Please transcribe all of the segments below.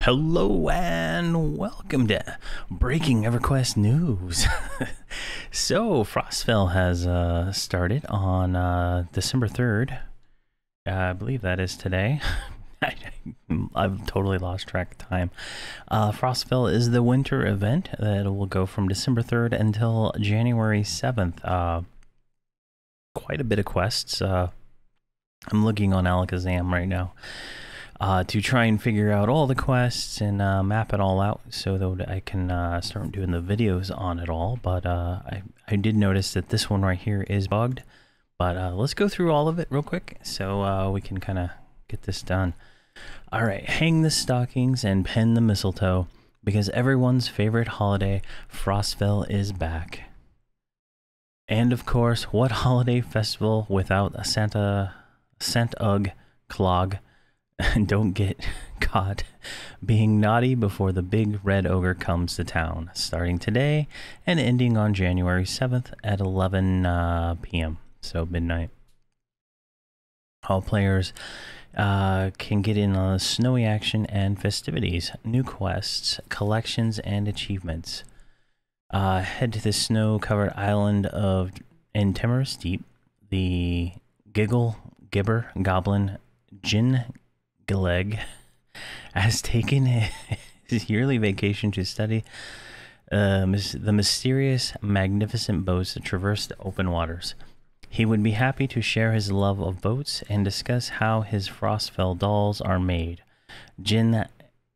Hello and welcome to Breaking Everquest News. So, Frostfell has started on December 3rd. I believe that is today. I've totally lost track of time. Frostfell is the winter event that will go from December 3rd until January 7th. Quite a bit of quests. I'm looking on Alakazam right now. To try and figure out all the quests and map it all out so that I can start doing the videos on it all. But I did notice that this one right here is bugged. But let's go through all of it real quick so we can kind of get this done. All right, hang the stockings and pin the mistletoe because everyone's favorite holiday, Frostfell, is back. And of course, what holiday festival without a Santa clog? Don't get caught being naughty before the big red ogre comes to town, starting today and ending on January 7th at 11 p.m. So midnight. All players can get in on snowy action and festivities, new quests, collections, and achievements. Head to the snow-covered island of Timorous Deep. The Gibber Goblin Jin Galeg has taken his yearly vacation to study the mysterious, magnificent boats that traverse the open waters. He would be happy to share his love of boats and discuss how his Frostfell dolls are made. Jinleg,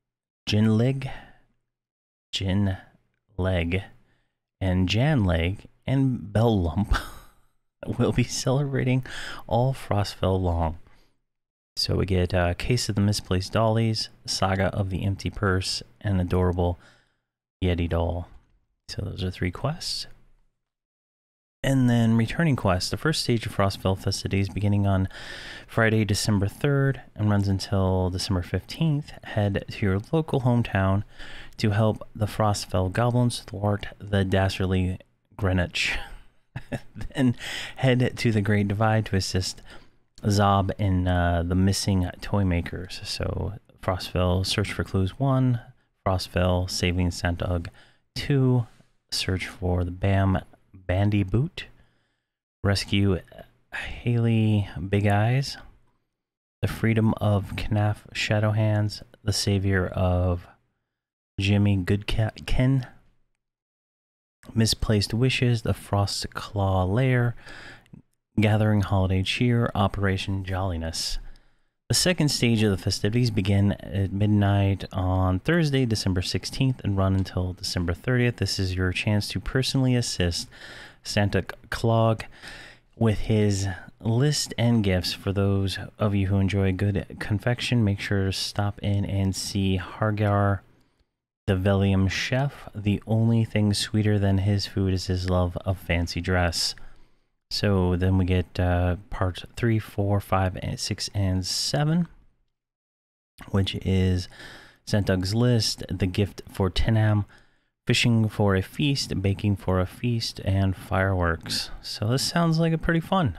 and Janleg and Belllump will be celebrating all Frostfell long. So we get a Case of the Misplaced Dollies, Saga of the Empty Purse, and Adorable Yeti Doll. So those are 3 quests. And then returning quests. The first stage of Frostfell festivities beginning on Friday, December 3rd and runs until December 15th. Head to your local hometown to help the Frostfell goblins thwart the dastardly Greenwich. Then head to the Great Divide to assist Zob in the missing toy makers. So Frostfell Search for Clues 1, Frostfell Saving Santa 2, Search for the Bandy Boot, Rescue Haley Big Eyes, The Freedom of Knaf Shadowhands, The Savior of Jimmy Goodkin, Misplaced Wishes, The Frost Claw Lair, Gathering Holiday Cheer, Operation Jolliness. The second stage of the festivities begin at midnight on Thursday, December 16th and run until December 30th. This is your chance to personally assist Santa Claus with his list and gifts. For those of you who enjoy good confection, make sure to stop in and see Hargar, the Velium chef. The only thing sweeter than his food is his love of fancy dress. So then we get parts 3, 4, 5, 6, and 7, which is Santug's List, The Gift for Tinham, Fishing for a Feast, Baking for a Feast, and Fireworks. So this sounds like a pretty fun.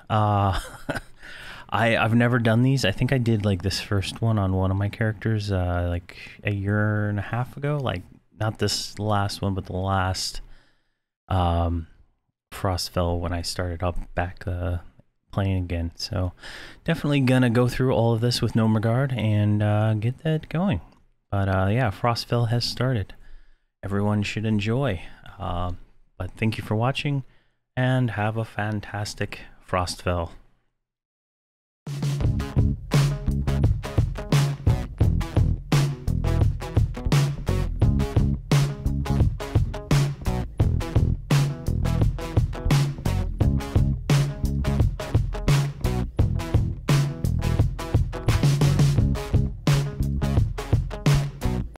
I've never done these. I think I did like this first one on one of my characters like a year and a half ago. Like not this last one, but the last Frostfell when I started up back playing again. So definitely gonna go through all of this with no regard and get that going. But yeah, Frostfell has started. Everyone should enjoy. But thank you for watching and have a fantastic Frostfell.